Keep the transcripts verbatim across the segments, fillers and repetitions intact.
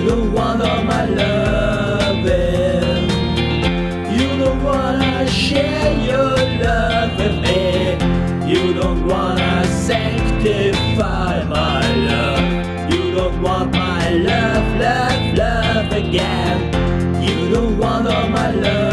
don't want all my loving. You don't wanna share your love with me. You don't wanna sanctify my love. You don't want my love, love, love again. You don't want all my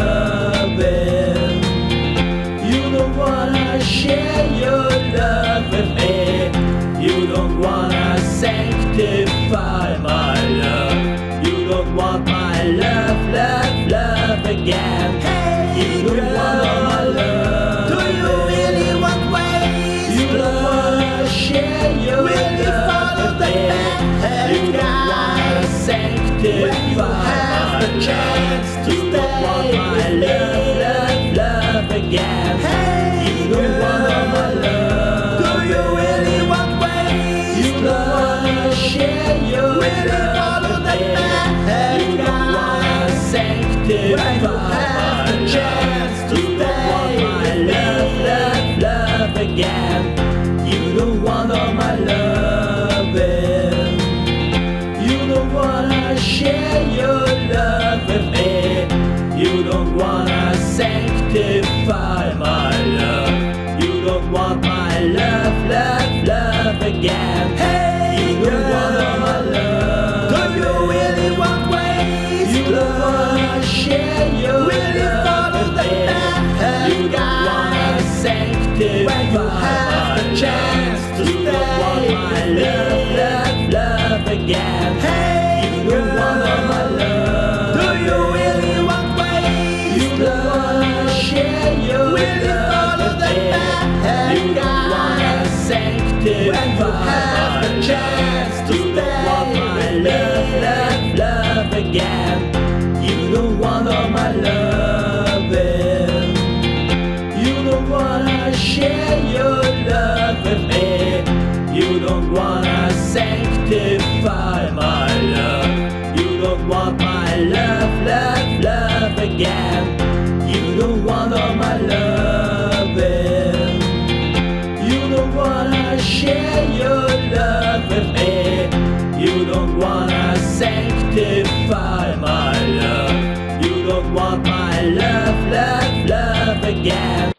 loving. You don't wanna share your love with me. You don't wanna sanctify my love. You don't want my love, love, love again. Hey, You don't want all my girl, love. do you really want ways? You don't wanna share your Will you love follow with the me. bad You don't wanna guys? sanctify When you have my the chance love. to You don't stay want my with me. love, love, love again. Hey, You don't want all my girl, love. do you really want ways? You don't wanna share your Will you love follow with the me. bad You don't wanna guys? sanctify When you have my the chance love. to You don't want stay my with love, me. love, love again. You don't want all my loving. You don't wanna share your love with me. You don't wanna sanctify my love. You don't want my love, love, love again. Hey, You don't want all my girl, love. do you really want ways? You don't wanna share your Will you love follow with the me. bad You don't wanna guys? sanctify When you have the my chance love. to You don't want stay my with love, me. love, love again. Hey, You don't want all my girl, love. do you really want ways? You don't wanna share your Will you love follow with the me. bad You don't wanna guys? sanctify When you have my the love. chance to You don't want stay my with love, me. love, love again. You don't want all my loving. You don't wanna share your love with me. You don't wanna sanctify my love. You don't want my love, love, love again. You don't want all my loving. You don't wanna share your love with me. You don't wanna sanctify my love. You don't want my love, love, love again.